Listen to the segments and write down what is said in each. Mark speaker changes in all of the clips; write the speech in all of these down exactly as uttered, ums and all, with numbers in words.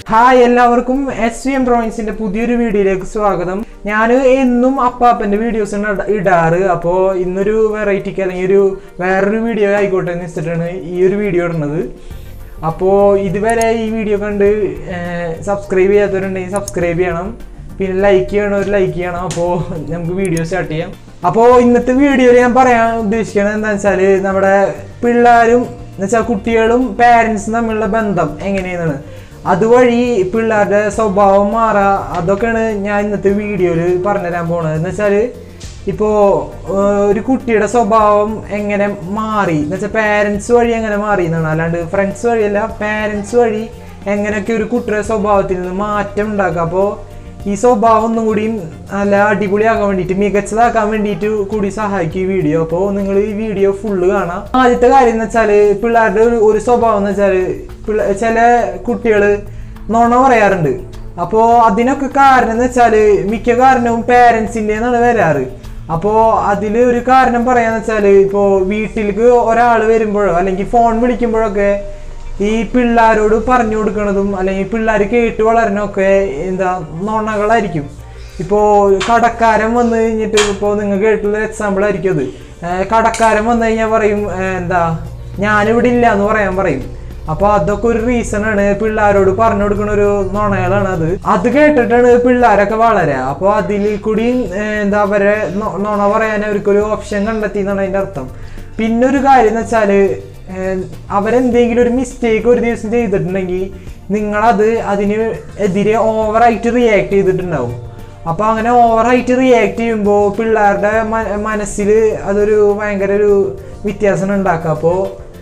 Speaker 1: Hi എല്ലാവർക്കും S V M ഡ്രോയിങ്സിന്റെ പുതിയൊരു വീഡിയോയിലേക്ക് സ്വാഗതം. ഞാൻ എന്നും അപ്പാപ്പന്റെ വീഡിയോസ് ഇടാറ്. അപ്പോൾ ഇന്നൊരു വെറൈറ്റിക്ക് അല്ലെങ്കിൽ ഒരു വേറൊരു വീഡിയോ ആയിക്കോട്ടെ എന്ന് വെച്ചിട്ടാണ് ഈ ഒരു വീഡിയോ ഇടുന്നത്. അപ്പോൾ ഇതുവരെ ഈ വീഡിയോ കണ്ട് സബ്സ്ക്രൈബ് ചെയ്യാത്തവരുണ്ടെങ്കിൽ സബ്സ്ക്രൈബ് ചെയ്യണം, പിന്നെ ലൈക്ക് ചെയ്യണം, ഒരു ലൈക്ക് ചെയ്യണം. അപ്പോൾ നമുക്ക് വീഡിയോ സ്റ്റാർട്ട് ചെയ്യാം. അപ്പോൾ ഇന്നത്തെ വീഡിയോയിൽ ഞാൻ പറയാൻ ഉദ്ദേശിക്കുന്നത് എന്താണെന്ന് വെച്ചാൽ നമ്മുടെ പിള്ളേരും എന്ന് വെച്ചാൽ കുട്ടികളും പാരൻസും തമ്മിലുള്ള ബന്ധം എങ്ങനെയാണ്, അതുവഴി പിള്ളേരുടെ സ്വഭാവം മാറുക, അതൊക്കെയാണ് ഞാൻ ഇന്നത്തെ വീഡിയോയിൽ പറഞ്ഞുതരാൻ പോണത്. എന്ന് വെച്ചാൽ ഇപ്പോൾ ഒരു കുട്ടിയുടെ സ്വഭാവം എങ്ങനെ മാറി എന്ന് വെച്ചാൽ പാരൻസ് വഴി എങ്ങനെ മാറി എന്നാണ്, അല്ലാണ്ട് ഫ്രണ്ട്സ് വഴിയല്ല, പാരൻസ് വഴി എങ്ങനെയൊക്കെ ഒരു കുട്ടിയുടെ സ്വഭാവത്തിൽ നിന്ന് മാറ്റം ഉണ്ടാക്കുക. അപ്പോൾ ഈ സ്വഭാവം ഒന്നും കൂടി നല്ല അടിപൊളിയാക്കാൻ വേണ്ടിയിട്ട്, മികച്ചതാക്കാൻ വേണ്ടിയിട്ട് കൂടി സഹായിക്കും ഈ വീഡിയോ. അപ്പോൾ നിങ്ങൾ ഈ വീഡിയോ ഫുള്ള് കാണാം. ആദ്യത്തെ കാര്യം എന്ന് വെച്ചാൽ പിള്ളേരുടെ ഒരു സ്വഭാവം എന്ന് വെച്ചാൽ പിള്ള ചില കുട്ടികൾ നുണ പറയാറുണ്ട്. അപ്പോൾ അതിനൊക്കെ കാരണം എന്ന് വെച്ചാൽ മിക്ക കാരണവും പാരൻസിൻ്റെ എന്നാണ് വരാറ്. അപ്പോൾ അതിൽ ഒരു കാരണം പറയാന്ന് വെച്ചാൽ ഇപ്പോൾ വീട്ടിലേക്ക് ഒരാൾ വരുമ്പോഴോ അല്ലെങ്കിൽ ഫോൺ വിളിക്കുമ്പോഴൊക്കെ ഈ പിള്ളേരോട് പറഞ്ഞു കൊടുക്കണതും അല്ലെങ്കിൽ പിള്ളേർ കേട്ട് വളരണമൊക്കെ എന്താ നുണകളായിരിക്കും. ഇപ്പോൾ കടക്കാരൻ വന്നു കഴിഞ്ഞിട്ട്, ഇപ്പോൾ നിങ്ങൾ കേട്ടുള്ള എക്സാമ്പിൾ ആയിരിക്കും അത്. കടക്കാരൻ വന്നു കഴിഞ്ഞാൽ പറയും എന്താ ഞാനിവിടെ ഇല്ല എന്ന് പറയാൻ പറയും. അപ്പോൾ അതൊക്കെ ഒരു റീസണാണ്, പിള്ളേരോട് പറഞ്ഞു കൊടുക്കുന്ന ഒരു നുണകളാണ് അത്. അത് കേട്ടിട്ടാണ് പിള്ളേരൊക്കെ വളരുക. അപ്പോൾ അതിൽ കൂടി എന്താ അവരെ നുണ പറയാൻ അവർക്കൊരു ഓപ്ഷൻ കണ്ടെത്തി എന്നാണ് അതിൻ്റെ അർത്ഥം. പിന്നെ ഒരു കാര്യം എന്ന് വെച്ചാൽ അവരെന്തെങ്കിലും ഒരു മിസ്റ്റേക്ക് ഒരു ദിവസം ചെയ്തിട്ടുണ്ടെങ്കിൽ നിങ്ങളത് അതിന് എതിരെ ഓവറായിട്ട് റിയാക്ട് ചെയ്തിട്ടുണ്ടാവും. അപ്പോൾ അങ്ങനെ ഓവറായിട്ട് റിയാക്ട് ചെയ്യുമ്പോൾ പിള്ളേരുടെ മനസ്സിൽ അതൊരു ഭയങ്കര ഒരു വ്യത്യാസം ഉണ്ടാക്കുക. അപ്പോൾ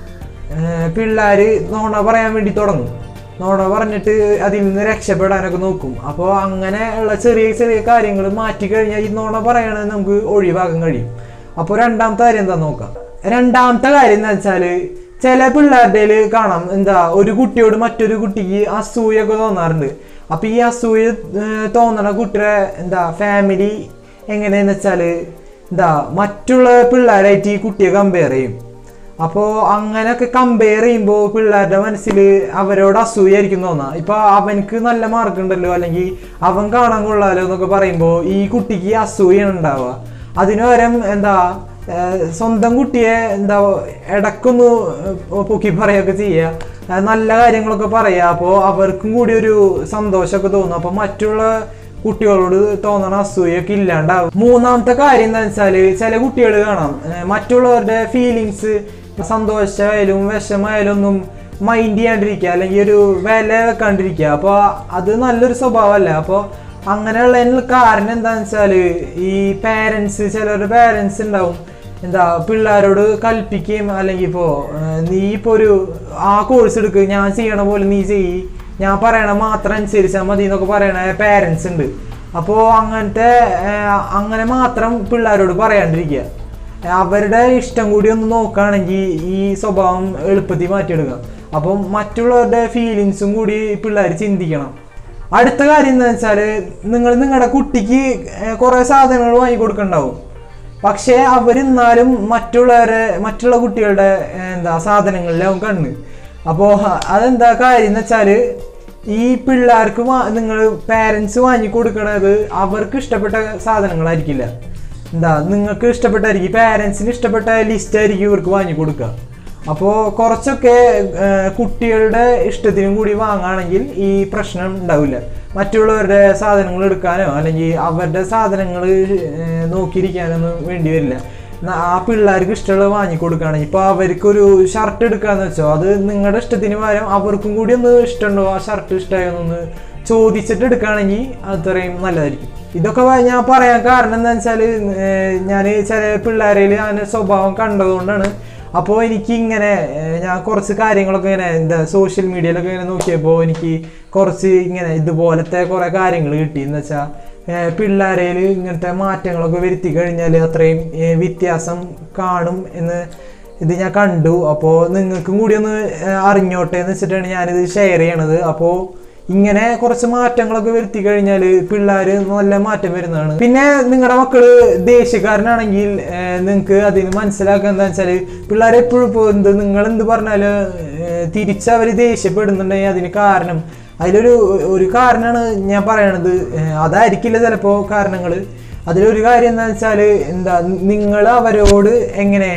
Speaker 1: പിള്ളേർ നുണ പറയാൻ വേണ്ടി തുടങ്ങും, നുണ പറഞ്ഞിട്ട് അതിൽ നിന്ന് രക്ഷപ്പെടാനൊക്കെ നോക്കും. അപ്പോൾ അങ്ങനെയുള്ള ചെറിയ ചെറിയ കാര്യങ്ങൾ മാറ്റിക്കഴിഞ്ഞാൽ ഈ നുണ പറയണത് നമുക്ക് ഒഴിവാക്കാൻ കഴിയും. അപ്പോൾ രണ്ടാമത്തെ കാര്യം എന്താ നോക്കാം. രണ്ടാമത്തെ കാര്യം എന്താ വെച്ചാൽ ചില പിള്ളേരുടെ കാണാം എന്താ ഒരു കുട്ടിയോട് മറ്റൊരു കുട്ടിക്ക് അസൂയൊക്കെ തോന്നാറുണ്ട്. അപ്പോൾ ഈ അസൂയ തോന്നണ കുട്ടിയുടെ എന്താ ഫാമിലി എങ്ങനെയെന്ന് വെച്ചാൽ എന്താ മറ്റുള്ള പിള്ളേരായിട്ട് ഈ കുട്ടിയെ കമ്പയർ ചെയ്യും. അപ്പോൾ അങ്ങനെയൊക്കെ കമ്പയർ ചെയ്യുമ്പോൾ പിള്ളേരുടെ മനസ്സിൽ അവരോട് അസൂയായിരിക്കും തോന്നാം. ഇപ്പോൾ അവനക്ക് നല്ല മാർക്ക് ഉണ്ടല്ലോ അല്ലെങ്കിൽ അവൻ കാണാൻ കൊള്ളാലോ എന്നൊക്കെ പറയുമ്പോൾ ഈ കുട്ടിക്ക് അസൂയാണ് ഉണ്ടാവുക. അതിനു പകരം എന്താ സ്വന്തം കുട്ടിയെ എന്താ ഇടക്കൊന്ന് പൊക്കി പറയുകയൊക്കെ ചെയ്യുക, നല്ല കാര്യങ്ങളൊക്കെ പറയുക. അപ്പോൾ അവർക്കും കൂടി ഒരു സന്തോഷമൊക്കെ തോന്നും. അപ്പോൾ മറ്റുള്ള കുട്ടികളോട് തോന്നണ അസൂയൊക്കെ ഇല്ലാണ്ടാവും. മൂന്നാമത്തെ കാര്യം എന്താണെന്ന് വെച്ചാൽ ചില കുട്ടികൾ കാണാം മറ്റുള്ളവരുടെ ഫീലിങ്സ്, സന്തോഷമായാലും വിഷമായാലും ഒന്നും മൈൻഡ് ചെയ്യാണ്ടിരിക്കുക അല്ലെങ്കിൽ ഒരു വില വെക്കാണ്ടിരിക്കുക. അപ്പോൾ അത് നല്ലൊരു സ്വഭാവമല്ല. അപ്പോൾ അങ്ങനെയുള്ളതിനുള്ള കാരണം എന്താണെന്ന് വെച്ചാൽ ഈ പാരൻസ്, ചിലരുടെ പാരൻസ് ഉണ്ടാവും എന്താ പിള്ളേരോട് കൽപ്പിക്കുകയും അല്ലെങ്കിൽ ഇപ്പോൾ നീ ഇപ്പോൾ ഒരു ആ കോഴ്സ് എടുക്കുക, ഞാൻ ചെയ്യണ പോലെ നീ ചെയ്യ്, ഞാൻ പറയണ മാത്രം അനുസരിച്ചാൽ മതി എന്നൊക്കെ പറയണ പാരൻസ് ഉണ്ട്. അപ്പോൾ അങ്ങനത്തെ അങ്ങനെ മാത്രം പിള്ളേരോട് പറയാണ്ടിരിക്കുക, അവരുടെ ഇഷ്ടം കൂടി ഒന്ന് നോക്കുകയാണെങ്കിൽ ഈ സ്വഭാവം എളുപ്പത്തിൽ മാറ്റിയെടുക്കാം. അപ്പം മറ്റുള്ളവരുടെ ഫീലിങ്സും കൂടി പിള്ളേർ ചിന്തിക്കണം. അടുത്ത കാര്യം എന്താണെന്ന് വെച്ചാൽ നിങ്ങൾ നിങ്ങളുടെ കുട്ടിക്ക് കുറേ സാധനങ്ങൾ വാങ്ങിക്കൊടുക്കുന്നുണ്ടാവും, പക്ഷേ അവരെന്നാലും മറ്റുള്ളവരെ മറ്റുള്ള കുട്ടികളുടെ എന്താ സാധനങ്ങളിലാവും കണ്ണ്. അപ്പോൾ അതെന്താ കാര്യം എന്ന് വെച്ചാൽ ഈ പിള്ളേർക്ക് നിങ്ങൾ പാരൻസ് വാങ്ങിക്കൊടുക്കണത് അവർക്ക് ഇഷ്ടപ്പെട്ട സാധനങ്ങളായിരിക്കില്ല, എന്താ നിങ്ങൾക്ക് ഇഷ്ടപ്പെട്ടായിരിക്കും, പാരൻസിന് ഇഷ്ടപ്പെട്ട ലിസ്റ്റായിരിക്കും ഇവർക്ക് വാങ്ങിക്കൊടുക്കുക. അപ്പോൾ കുറച്ചൊക്കെ കുട്ടികളുടെ ഇഷ്ടത്തിനും കൂടി വാങ്ങുകയാണെങ്കിൽ ഈ പ്രശ്നം ഉണ്ടാവില്ല. മറ്റുള്ളവരുടെ സാധനങ്ങൾ എടുക്കാനോ അല്ലെങ്കിൽ അവരുടെ സാധനങ്ങൾ നോക്കിയിരിക്കാനൊന്നും വേണ്ടി വരില്ല. ആ പിള്ളേർക്ക് ഇഷ്ടമുള്ളത് വാങ്ങിക്കൊടുക്കുകയാണെങ്കിൽ, ഇപ്പോൾ അവർക്കൊരു ഷർട്ട് എടുക്കാന്ന് വെച്ചോ, അത് നിങ്ങളുടെ ഇഷ്ടത്തിന് പകരം അവർക്കും കൂടി ഒന്ന് ഇഷ്ടമുണ്ടോ, ആ ഷർട്ട് ഇഷ്ടമായെന്നൊന്ന് ചോദിച്ചിട്ട് എടുക്കുകയാണെങ്കിൽ അത്രയും നല്ലതായിരിക്കും. ഇതൊക്കെ ഞാൻ പറയാൻ കാരണം എന്താണെന്ന് വെച്ചാൽ ഞാൻ ചില പിള്ളേരിൽ അങ്ങനെ സ്വഭാവം കണ്ടതുകൊണ്ടാണ്. അപ്പോൾ എനിക്ക് ഇങ്ങനെ ഞാൻ കുറച്ച് കാര്യങ്ങളൊക്കെ ഇങ്ങനെ എന്താ സോഷ്യൽ മീഡിയയിലൊക്കെ ഇങ്ങനെ നോക്കിയപ്പോൾ എനിക്ക് കുറച്ച് ഇങ്ങനെ ഇതുപോലത്തെ കുറേ കാര്യങ്ങൾ കിട്ടി. എന്ന് വെച്ചാൽ പിള്ളേരിൽ ഇങ്ങനത്തെ മാറ്റങ്ങളൊക്കെ വരുത്തി കഴിഞ്ഞാൽ അത്രയും വ്യത്യാസം കാണും എന്ന് ഇത് ഞാൻ കണ്ടു. അപ്പോൾ നിങ്ങൾക്കും കൂടി ഒന്ന് അറിഞ്ഞോട്ടെ എന്ന് വെച്ചിട്ടാണ് ഞാനിത് ഷെയർ ചെയ്യണത്. അപ്പോൾ ഇങ്ങനെ കുറച്ച് മാറ്റങ്ങളൊക്കെ വരുത്തി കഴിഞ്ഞാൽ പിള്ളേർ നല്ല മാറ്റം വരുന്നതാണ്. പിന്നെ നിങ്ങളുടെ മക്കള് ദേഷ്യക്കാരനാണെങ്കിൽ നിങ്ങൾക്ക് അതിന് മനസ്സിലാക്കുക എന്താ വെച്ചാൽ പിള്ളേർ എപ്പോഴും ഇപ്പോൾ എന്ത് നിങ്ങൾ എന്ത് പറഞ്ഞാലും തിരിച്ചവർ ദേഷ്യപ്പെടുന്നുണ്ടെങ്കിൽ അതിന് കാരണം അതിലൊരു ഒരു കാരണമാണ് ഞാൻ പറയണത്. അതായിരിക്കില്ല ചിലപ്പോൾ കാരണങ്ങൾ. അതിലൊരു കാര്യം എന്താണെന്ന് വെച്ചാൽ എന്താ, നിങ്ങൾ അവരോട് എങ്ങനെ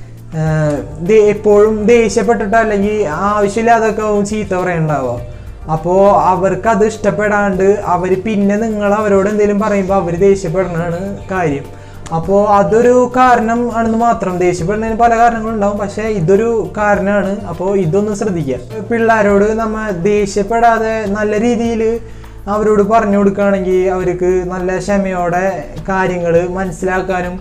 Speaker 1: എപ്പോഴും ദേഷ്യപ്പെട്ടിട്ട് അല്ലെങ്കിൽ ആവശ്യമില്ലാതൊക്കെ ചീത്ത പറയണ്ടാവുക. അപ്പോൾ അവർക്കത് ഇഷ്ടപ്പെടാണ്ട് അവർ പിന്നെ നിങ്ങൾ അവരോട് എന്തെങ്കിലും പറയുമ്പോൾ അവർ ദേഷ്യപ്പെടണതാണ് കാര്യം. അപ്പോൾ അതൊരു കാരണം ആണെന്ന് മാത്രം. ദേഷ്യപ്പെടുന്നതിന് പല കാരണങ്ങളുണ്ടാവും, പക്ഷേ ഇതൊരു കാരണമാണ്. അപ്പോൾ ഇതൊന്ന് ശ്രദ്ധിക്കുക. പിള്ളേരോട് നമ്മൾ ദേഷ്യപ്പെടാതെ നല്ല രീതിയിൽ അവരോട് പറഞ്ഞു കൊടുക്കുകയാണെങ്കിൽ അവർക്ക് നല്ല ക്ഷമയോടെ കാര്യങ്ങൾ മനസ്സിലാക്കാനും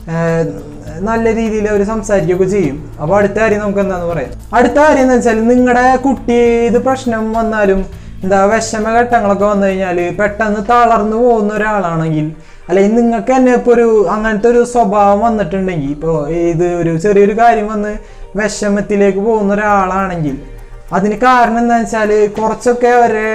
Speaker 1: നല്ല രീതിയിൽ അവർ സംസാരിക്കുകയൊക്കെ ചെയ്യും. അപ്പോൾ അടുത്ത കാര്യം നമുക്ക് എന്താണെന്ന് പറയാം. അടുത്ത കാര്യം എന്ന് വെച്ചാൽ, നിങ്ങളുടെ കുട്ടി ഇത് പ്രശ്നം വന്നാലും എന്താ വിഷമ ഘട്ടങ്ങളൊക്കെ വന്നു കഴിഞ്ഞാൽ പെട്ടെന്ന് തളർന്നു പോകുന്ന ഒരാളാണെങ്കിൽ, അല്ലെങ്കിൽ നിങ്ങൾക്ക് തന്നെ ഇപ്പോൾ ഒരു അങ്ങനത്തെ ഒരു സ്വഭാവം വന്നിട്ടുണ്ടെങ്കിൽ, ഇപ്പോൾ ഇത് ഒരു ചെറിയൊരു കാര്യം വന്ന് വിഷമത്തിലേക്ക് പോകുന്ന ഒരാളാണെങ്കിൽ അതിന് കാരണം എന്താണെന്ന് വെച്ചാൽ കുറച്ചൊക്കെ അവരെ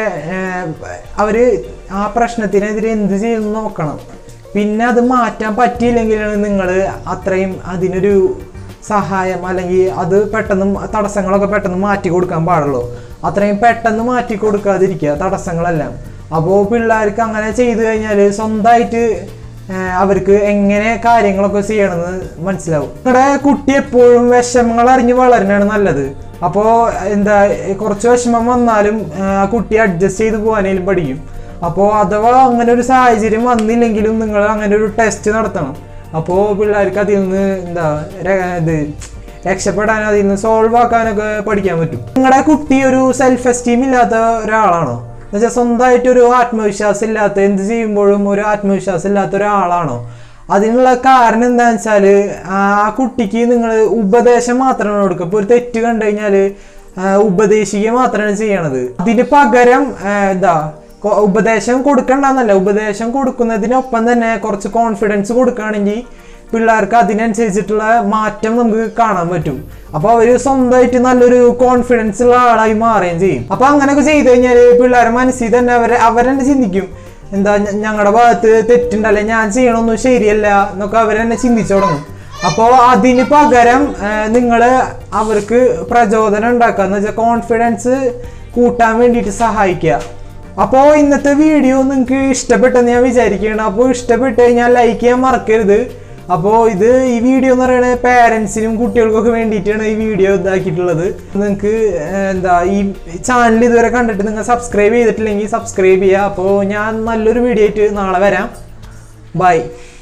Speaker 1: അവർ ആ പ്രശ്നത്തിനെതിരെ എന്ത് ചെയ്യുന്നു നോക്കണം. പിന്നെ അത് മാറ്റാൻ പറ്റിയില്ലെങ്കിലാണ് നിങ്ങൾ അത്രയും അതിനൊരു സഹായം അല്ലെങ്കിൽ അത് പെട്ടെന്ന് തടസ്സങ്ങളൊക്കെ പെട്ടെന്ന് മാറ്റി കൊടുക്കാൻ പാടുള്ളൂ. അത്രയും പെട്ടെന്ന് മാറ്റി കൊടുക്കാതിരിക്കുക തടസ്സങ്ങളെല്ലാം. അപ്പോൾ പിള്ളേർക്ക് അങ്ങനെ ചെയ്തു കഴിഞ്ഞാൽ സ്വന്തമായിട്ട് അവർക്ക് എങ്ങനെ കാര്യങ്ങളൊക്കെ ചെയ്യണമെന്ന് മനസ്സിലാവും. നിങ്ങളുടെ കുട്ടി എപ്പോഴും വിഷമങ്ങൾ അറിഞ്ഞ് വളരണതാണ് നല്ലത്. അപ്പോൾ എന്താ, കുറച്ച് വിഷമം വന്നാലും ആ കുട്ടി അഡ്ജസ്റ്റ് ചെയ്ത് പോകാനേലും പഠിക്കും. അപ്പോൾ അഥവാ അങ്ങനെ ഒരു സാഹചര്യം വന്നില്ലെങ്കിലും നിങ്ങൾ അങ്ങനെ ഒരു ടെസ്റ്റ് നടത്തണം. അപ്പോൾ പിള്ളേർക്ക് അതിൽ നിന്ന് എന്താ ഇത് രക്ഷപ്പെടാൻ, അതിൽ നിന്ന് സോൾവ് ആക്കാനൊക്കെ പഠിക്കാൻ പറ്റും. നിങ്ങളുടെ കുട്ടി ഒരു സെൽഫ് എസ്റ്റീം ഇല്ലാത്ത ഒരാളാണോ എന്ന് വെച്ചാൽ, സ്വന്തമായിട്ടൊരു ആത്മവിശ്വാസം ഇല്ലാത്ത, എന്ത് ചെയ്യുമ്പോഴും ഒരു ആത്മവിശ്വാസം ഇല്ലാത്ത ഒരാളാണോ? അതിനുള്ള കാരണം എന്താണെന്ന് വെച്ചാൽ ആ കുട്ടിക്ക് നിങ്ങൾ ഉപദേശം മാത്രമാണ് കൊടുക്കുക. ഇപ്പോൾ ഒരു തെറ്റ് കണ്ടു കഴിഞ്ഞാൽ ഉപദേശിക്കുക മാത്രമാണ് ചെയ്യണത്. അതിന് പകരം എന്താ ഉപദേശം കൊടുക്കണ്ടെന്നല്ല, ഉപദേശം കൊടുക്കുന്നതിനൊപ്പം തന്നെ കുറച്ച് കോൺഫിഡൻസ് കൊടുക്കുകയാണെങ്കിൽ പിള്ളേർക്ക് അതിനനുസരിച്ചിട്ടുള്ള മാറ്റം നമുക്ക് കാണാൻ പറ്റും. അപ്പോൾ അവർ സ്വന്തമായിട്ട് നല്ലൊരു കോൺഫിഡൻസ് ഉള്ള ആളായി മാറുകയും ചെയ്യും. അപ്പോൾ അങ്ങനെയൊക്കെ ചെയ്ത് കഴിഞ്ഞാൽ പിള്ളേരെ മനസ്സിൽ തന്നെ അവരെ അവരെന്നെ ചിന്തിക്കും, എന്താ ഞങ്ങളുടെ ഭാഗത്ത് തെറ്റുണ്ടല്ലേ, ഞാൻ ചെയ്യണമൊന്നും ശരിയല്ല എന്നൊക്കെ അവരെന്നെ ചിന്തിച്ചു തുടങ്ങും. അപ്പോൾ അതിന് പകരം നിങ്ങൾ അവർക്ക് പ്രചോദനം ഉണ്ടാക്കുക എന്ന് വെച്ചാൽ കോൺഫിഡൻസ് കൂട്ടാൻ വേണ്ടിയിട്ട് സഹായിക്കുക. അപ്പോൾ ഇന്നത്തെ വീഡിയോ നിങ്ങൾക്ക് ഇഷ്ടപ്പെട്ടെന്ന് ഞാൻ വിചാരിക്കുകയാണ്. അപ്പോൾ ഇഷ്ടപ്പെട്ട് കഴിഞ്ഞാൽ ലൈക്ക് ചെയ്യാൻ മറക്കരുത്. അപ്പോൾ ഇത് ഈ വീഡിയോ എന്ന് പറയുന്നത് പേരൻസിനും കുട്ടികൾക്കൊക്കെ വേണ്ടിയിട്ടാണ് ഈ വീഡിയോ ഇതാക്കിയിട്ടുള്ളത്. നിങ്ങൾക്ക് എന്താ ഈ ചാനൽ ഇതുവരെ കണ്ടിട്ട് നിങ്ങൾ സബ്സ്ക്രൈബ് ചെയ്തിട്ടില്ലെങ്കിൽ സബ്സ്ക്രൈബ് ചെയ്യുക. അപ്പോൾ ഞാൻ നല്ലൊരു വീഡിയോ ആയിട്ട് നാളെ വരാം. ബൈ.